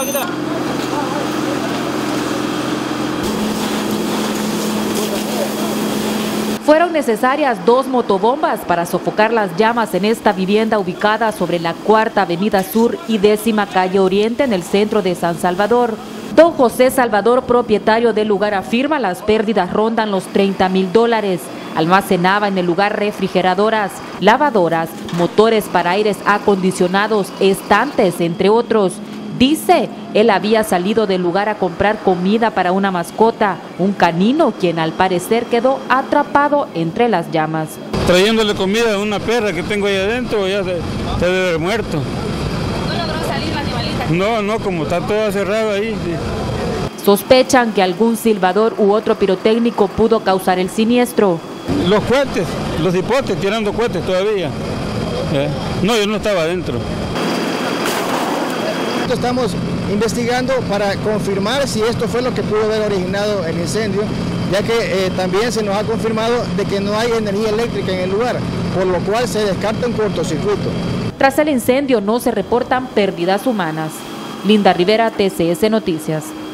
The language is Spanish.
Fueron necesarias 2 motobombas para sofocar las llamas en esta vivienda ubicada sobre la 4ª Avenida Sur y 10ª Calle Oriente en el centro de San Salvador. Don José Salvador, propietario del lugar, afirma las pérdidas rondan los $30.000. Almacenaba en el lugar refrigeradoras, lavadoras, motores para aires acondicionados, estantes, entre otros. Dice, él había salido del lugar a comprar comida para una mascota, un canino, quien al parecer quedó atrapado entre las llamas. Trayéndole comida a una perra que tengo ahí adentro, ya se debe haber muerto. ¿No logró salir la animalita? No, como está todo cerrado ahí. Sí. Sospechan que algún silbador u otro pirotécnico pudo causar el siniestro. Los cohetes, los hipotes tirando cohetes todavía. No, yo no estaba adentro. Estamos investigando para confirmar si esto fue lo que pudo haber originado el incendio, ya que también se nos ha confirmado de que no hay energía eléctrica en el lugar, por lo cual se descarta un cortocircuito. Tras el incendio no se reportan pérdidas humanas. Linda Rivera, TCS Noticias.